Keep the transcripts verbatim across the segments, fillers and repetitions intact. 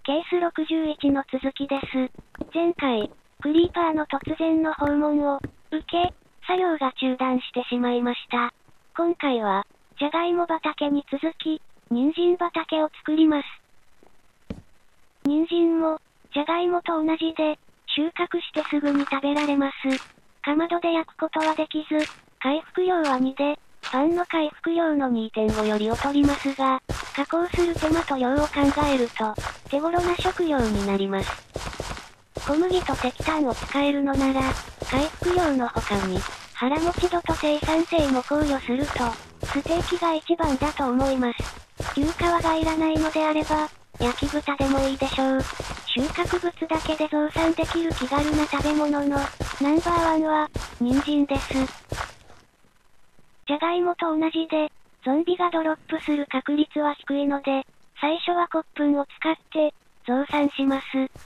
ケースろくじゅういちの続きです。前回、クリーパーの突然の訪問を受け、作業が中断してしまいました。今回は、じゃがいも畑に続き、人参畑を作ります。人参も、じゃがいもと同じで、収穫してすぐに食べられます。かまどで焼くことはできず、回復量はにで、パンの回復量の にてんご より劣りますが、加工する手間と量を考えると、手頃な食料になります。小麦と石炭を使えるのなら、回復量の他に、腹持ち度と生産性も考慮すると、ステーキが一番だと思います。牛皮がいらないのであれば、焼き豚でもいいでしょう。収穫物だけで増産できる気軽な食べ物の、ナンバーワンは、人参です。じゃがいもと同じで、ゾンビがドロップする確率は低いので、最初は骨粉を使って、増産します。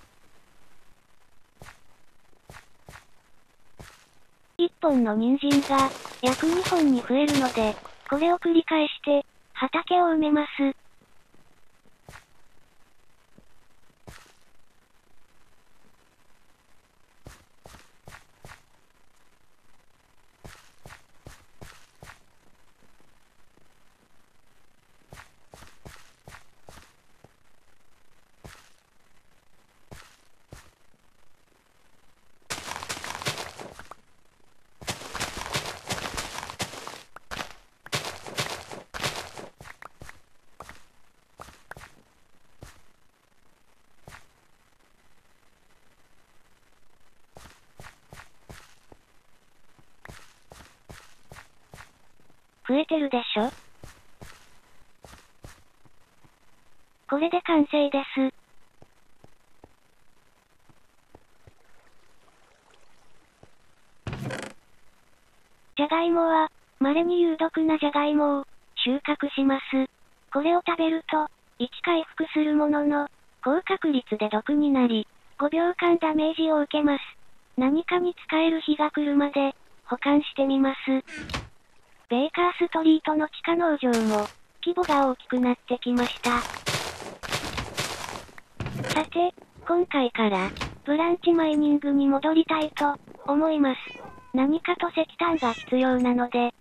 いっぽんの人参が、約にほんに増えるので、これを繰り返して、畑を埋めます。増えてるでしょ？これで完成です。じゃがいもは、稀に有毒なじゃがいもを、収穫します。これを食べると、いち回復するものの、高確率で毒になり、ごびょうかんダメージを受けます。何かに使える日が来るまで、保管してみます。ベーカーストリートの地下農場も、規模が大きくなってきました。さて、今回から、ブランチマイニングに戻りたいと、思います。何かと石炭が必要なので。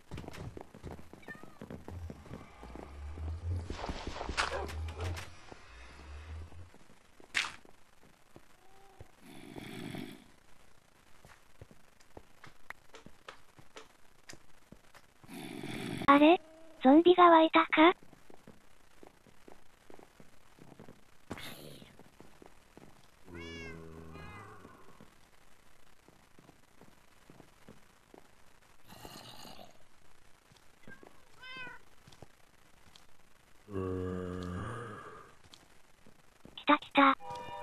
あれ？ゾンビが湧いたか？来た来た。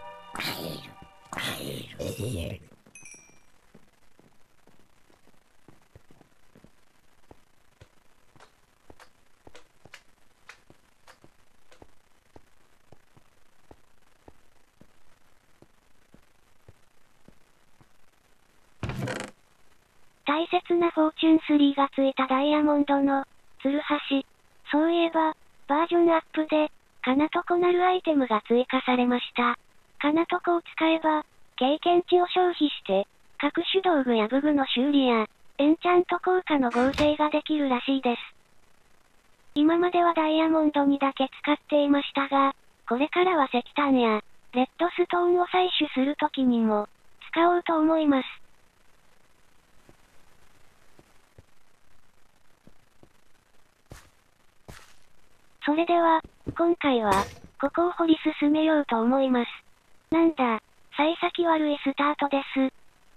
大切なフォーチュンスリーがついたダイヤモンドの、ツルハシ。そういえば、バージョンアップで、カナトコなるアイテムが追加されました。カナトコを使えば、経験値を消費して、各種道具や武具の修理や、エンチャント効果の合成ができるらしいです。今まではダイヤモンドにだけ使っていましたが、これからは石炭や、レッドストーンを採取するときにも、使おうと思います。それでは、今回は、ここを掘り進めようと思います。なんだ、幸先悪いスタートです。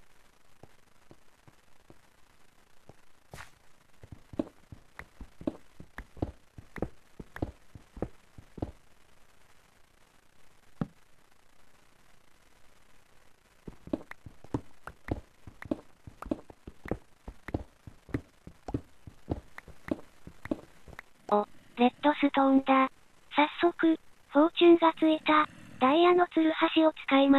お、レッドストーンだ。早速、フォーチュンがついた、ダイヤのツルハシを使います。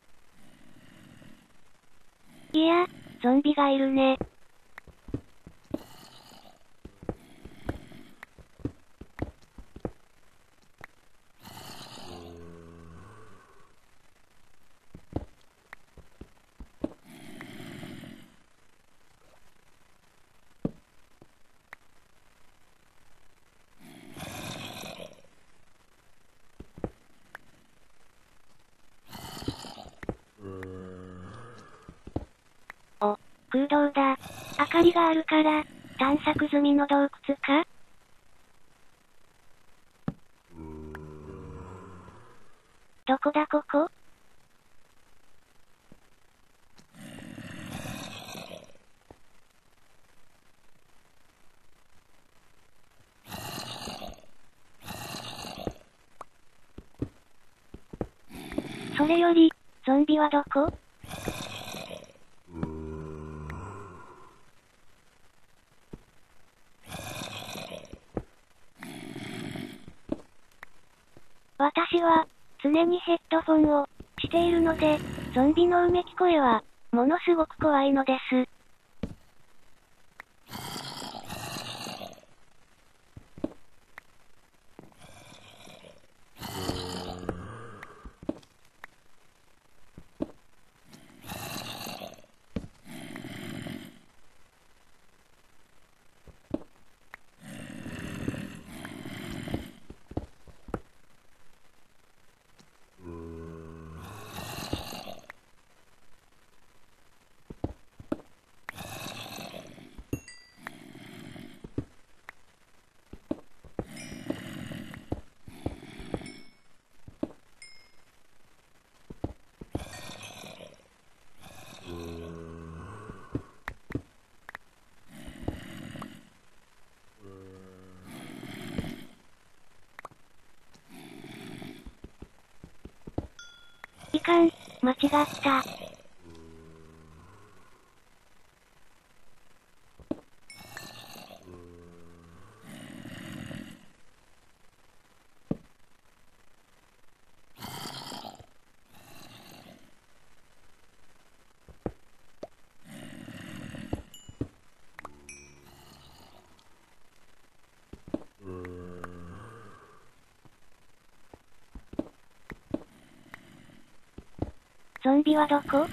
いや、ゾンビがいるね。 道だ。明かりがあるから、探索済みの洞窟か？どこだここ？それより、ゾンビはどこ？私は、常にヘッドフォンをしているので、ゾンビのうめき声は、ものすごく怖いのです。いかん、間違った。ゾンビはどこ？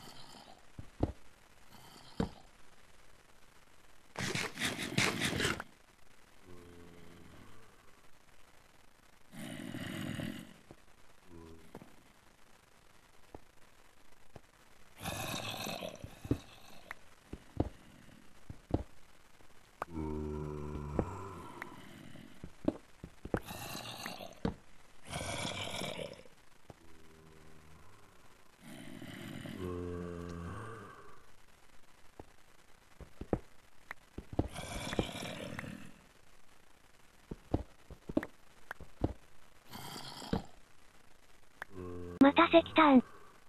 また石炭。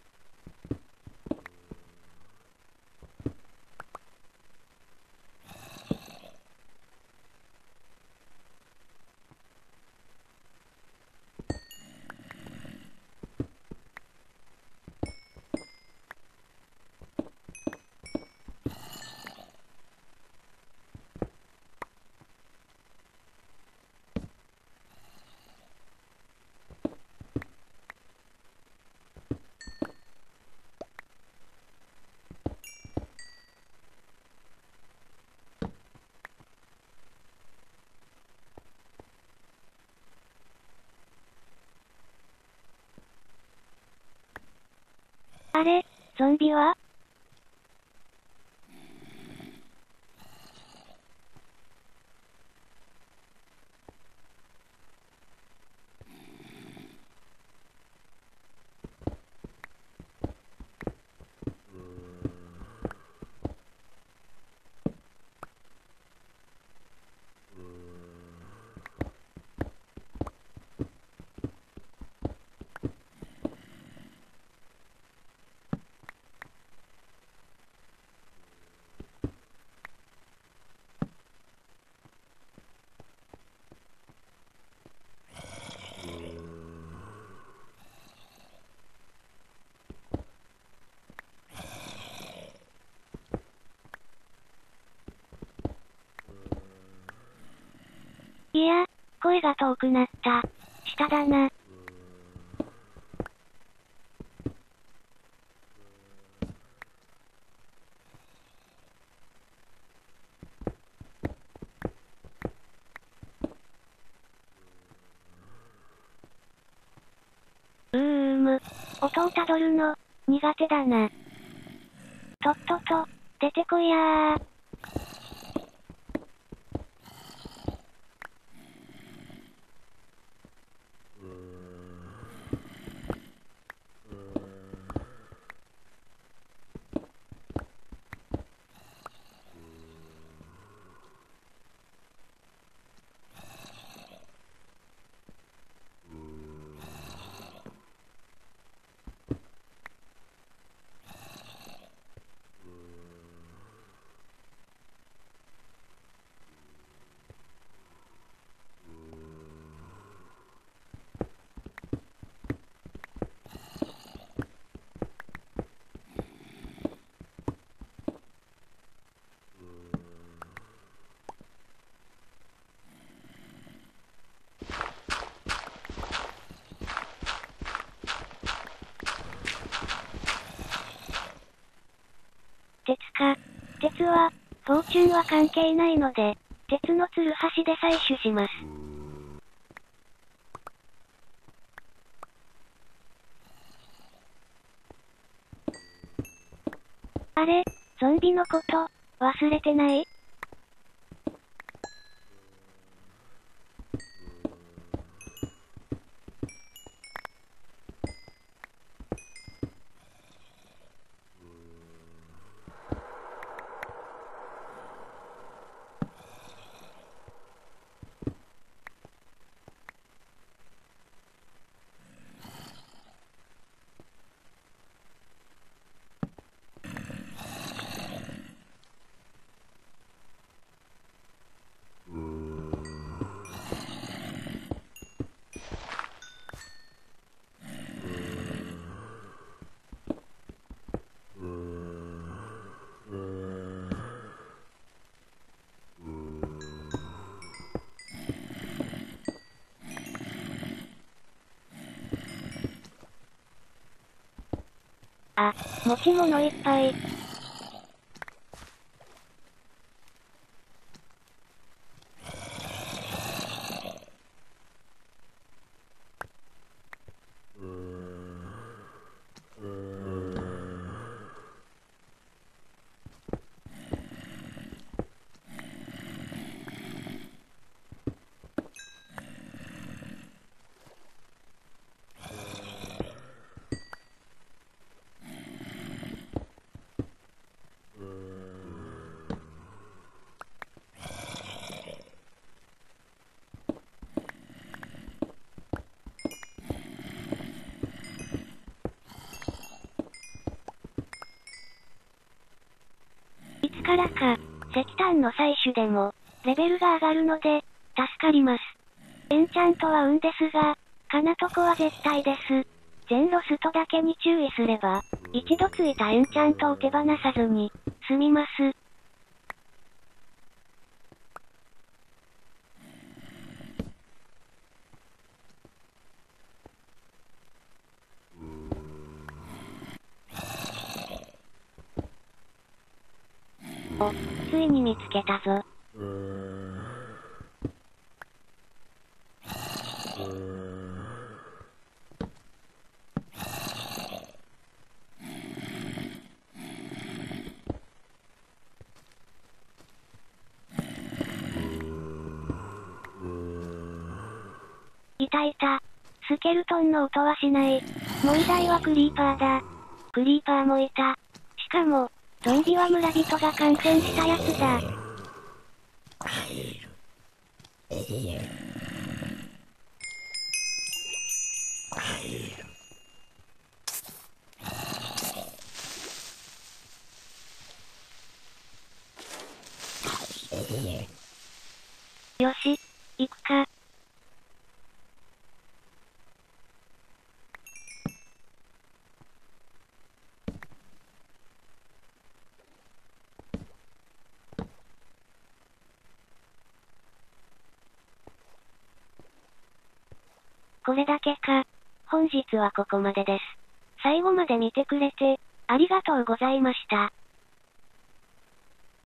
あれ、ゾンビは？いや、声が遠くなった。下だな。うーむ。音をたどるの、苦手だな。とっとと、 出てこいやー。鉄か。鉄は、フォーチュンは関係ないので、鉄のツルハシで採取します。あれ、ゾンビのこと、忘れてない？あ、持ち物いっぱい。いつからか、石炭の採取でも、レベルが上がるので、助かります。エンチャントは運ですが、カナトコは絶対です。全ロストだけに注意すれば、一度ついたエンチャントを手放さずに、済みます。お、ついに見つけたぞ。いたいた。スケルトンの音はしない。問題はクリーパーだ。クリーパーもいた。しかも、ゾンビは村人が感染したやつだ。よし、行くか。これだけか。本日はここまでです。最後まで見てくれて、ありがとうございました。